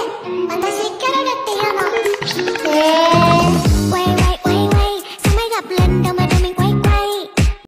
私キャロルっていうの。